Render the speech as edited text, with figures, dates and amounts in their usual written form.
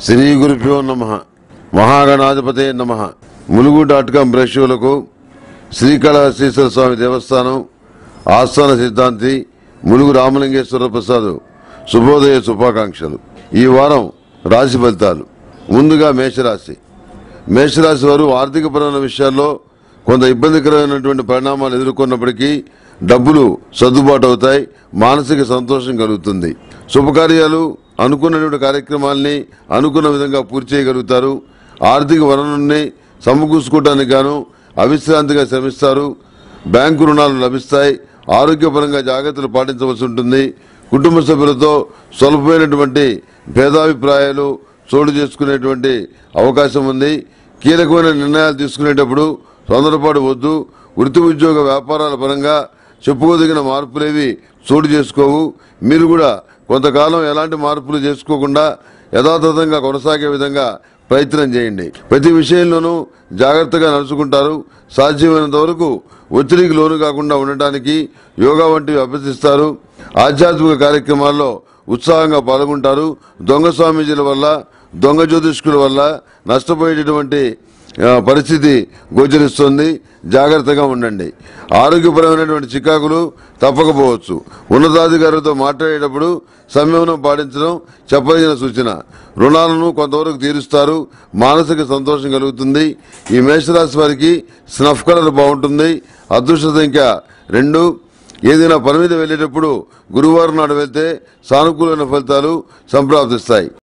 శ్రీ గురుభ్యో నమః. మహాగణాధిపతే నమః. ములుగు.com ప్రేక్షకులకు శ్రీకాళహస్తీశ్వర స్వామి దేవస్థానం ఆస్థాన సిద్ధాంతి ములుగు రామలింగేశ్వర ప్రసాద్ శుభోదయ శుభాకాంక్షలు. ఈ వారం రాశి ఫలితాలు. ముందుగా మేషరాశి. మేషరాశి వారు ఆర్థికపరమైన విషయాల్లో కొంత ఇబ్బందికరమైనటువంటి పరిణామాలు ఎదుర్కొన్నప్పటికీ డబ్బులు సర్దుబాటు అవుతాయి. మానసిక సంతోషం కలుగుతుంది. శుభకార్యాలు, అనుకున్నటువంటి కార్యక్రమాల్ని అనుకున్న విధంగా పూర్తి చేయగలుగుతారు. ఆర్థిక వనరుల్ని సమకూర్చుకోవడానికి గాను అవిశ్రాంతిగా శ్రమిస్తారు. బ్యాంకు రుణాలు లభిస్తాయి. ఆరోగ్యపరంగా జాగ్రత్తలు పాటించవలసి ఉంటుంది. కుటుంబ సభ్యులతో స్వల్పమైనటువంటి భేదాభిప్రాయాలు చోటు చేసుకునేటువంటి అవకాశం ఉంది. కీలకమైన నిర్ణయాలు తీసుకునేటప్పుడు తొందరపాటు వద్దు. వృత్తి ఉద్యోగ వ్యాపారాల పరంగా చెప్పుకోదగిన మార్పులేవి చోటు చేసుకోవు. మీరు కూడా కొంతకాలం ఎలాంటి మార్పులు చేసుకోకుండా యథాతథంగా కొనసాగే విధంగా ప్రయత్నం చేయండి. ప్రతి విషయంలోనూ జాగ్రత్తగా నడుచుకుంటారు. సాధ్యమైనంత వరకు ఒత్తిడికి లోను కాకుండా ఉండటానికి యోగా వంటివి అభ్యసిస్తారు. ఆధ్యాత్మిక కార్యక్రమాల్లో ఉత్సాహంగా పాల్గొంటారు. దొంగ స్వామీజీల వల్ల, దొంగ జ్యోతిష్కుల వల్ల నష్టపోయేటటువంటి పరిస్థితి గోచరిస్తుంది. జాగ్రత్తగా ఉండండి. ఆరోగ్యపరమైనటువంటి చికాకులు తప్పకపోవచ్చు. ఉన్నతాధికారులతో మాట్లాడేటప్పుడు సంయమనం పాటించడం చెప్పదగిన సూచన. రుణాలను కొంతవరకు తీరుస్తారు. మానసిక సంతోషం కలుగుతుంది. ఈ మేషరాశి వారికి స్నఫ్ కలర్ బాగుంటుంది. అదృష్ట సంఖ్య 2. ఏదైనా పని మీద వెళ్లేటప్పుడు గురువారం నాడు వెళ్తే సానుకూలమైన ఫలితాలు సంప్రాప్తిస్తాయి.